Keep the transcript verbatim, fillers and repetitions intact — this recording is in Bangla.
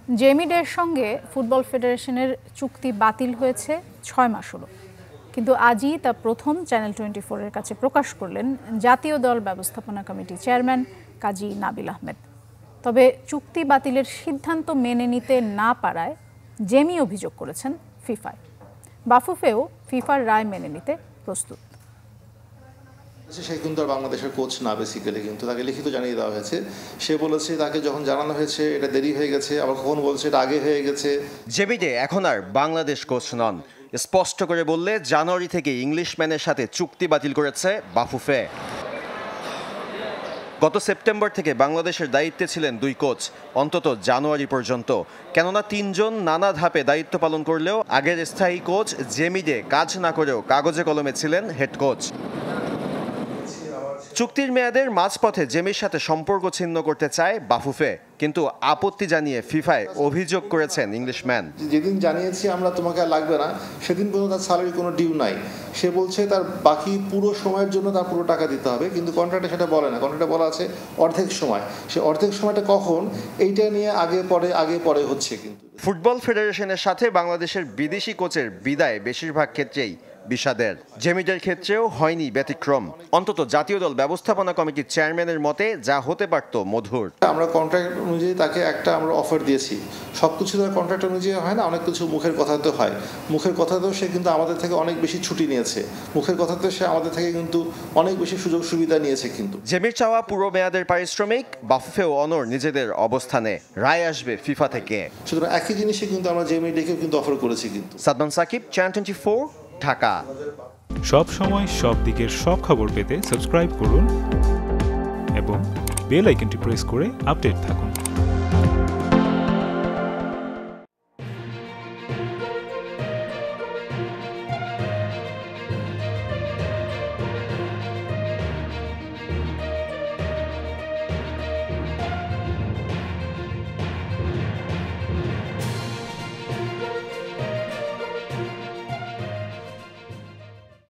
জেমিডের সঙ্গে ফুটবল ফেডারেশনের চুক্তি বাতিল হয়েছে ছয় মাস হলো, কিন্তু আজই তা প্রথম চ্যানেল টোয়েন্টি ফোরের কাছে প্রকাশ করলেন জাতীয় দল ব্যবস্থাপনা কমিটির চেয়ারম্যান কাজী নাবিল আহমেদ। তবে চুক্তি বাতিলের সিদ্ধান্ত মেনে নিতে না পারায় জেমি অভিযোগ করেছেন ফিফায়। বাফুফেও ফিফার রায় মেনে নিতে প্রস্তুত। সে কিন্তু আর বাংলাদেশের কোচ না, বেসিক্যালি কিন্তু তাকে লিখিত জানিয়ে দেওয়া হয়েছে। সে বলেছে তাকে যখন জানানো হয়েছে এটা দেরি হয়ে গেছে, আবার কখন বলছে এটা আগে হয়ে গেছে। জেমিডে এখন আর বাংলাদেশ কোচ নন, স্পষ্ট করে বললে জানুয়ারি থেকে ইংলিশম্যানের সাথে চুক্তি বাতিল করেছে বাফুফে। গত সেপ্টেম্বর থেকে বাংলাদেশের দায়িত্বে ছিলেন দুই কোচ অন্তত জানুয়ারি পর্যন্ত, কেননা তিনজন নানা ধাপে দায়িত্ব পালন করলেও আগের স্থায়ী কোচ জেমিডে কাজ না করেও কাগজে কলমে ছিলেন হেড কোচ। চুক্তির মেয়াদের মাঝপথে জেমির সাথে সম্পর্ক ছিন্ন করতে চায় বাফুফে, কিন্তু আপত্তি জানিয়ে ফিফায় অভিযোগ করেছেন ইংলিশম্যান। যেদিন জানিয়েছি আমরা তোমাকে আর লাগবে না, সেদিন পর্যন্ত তার স্যালারি কোনো ডিউ নাই। সে বলছে তার বাকি পুরো সময়ের জন্য তার পুরো টাকা দিতে হবে, কিন্তু কন্ট্রাক্টে সেটা বলে না। কন্ট্রাক্টে বলা আছে অর্ধেক সময়। সে অর্ধেক সময়টা কখন, এইটা নিয়ে আগে পরে আগে পরে হচ্ছে। কিন্তু ফুটবল ফেডারেশনের সাথে বাংলাদেশের বিদেশি কোচের বিদায় বেশিরভাগ ক্ষেত্রেই বিষাদের। জেমিডের ক্ষেত্রেও হয়নি ব্যতিক্রম। অন্তত জাতীয় দল ব্যবস্থাপনা কমিটির চেয়ারম্যানের মতে যা হতে পারত মধুর। আমরা কন্ট্রাক্ট অনুযায়ী তাকে একটা আমরা অফার দিয়েছি। সব কিছু তো কন্ট্রাক্ট অনুযায়ী হয় না, অনেক কিছু মুখের কথাতেও হয়। মুখের কথাতেও সে কিন্তু আমাদের থেকে অনেক বেশি ছুটি নিয়েছে। মুখের কথাতেও সে আমাদের থেকে কিন্তু অনেক বেশি সুযোগ সুবিধা নিয়েছে। কিন্তু জেমির চাওয়া পুরো মেয়াদের পারিশ্রমিক, বাফুফে ও অনর নিজেদের অবস্থানে। রায় আসবে ফিফা থেকে। সুতরাং একই জিনিসই কিন্তু আমরা জেমিডেকেও কিন্তু অফার করেছি। কিন্তু Sadman Sakib, channel twenty four, Dhaka. সব সময় সব দিকের সব খবর পেতে সাবস্ক্রাইব করুন এবং বেল আইকনটি প্রেস করে আপডেট থাকুন।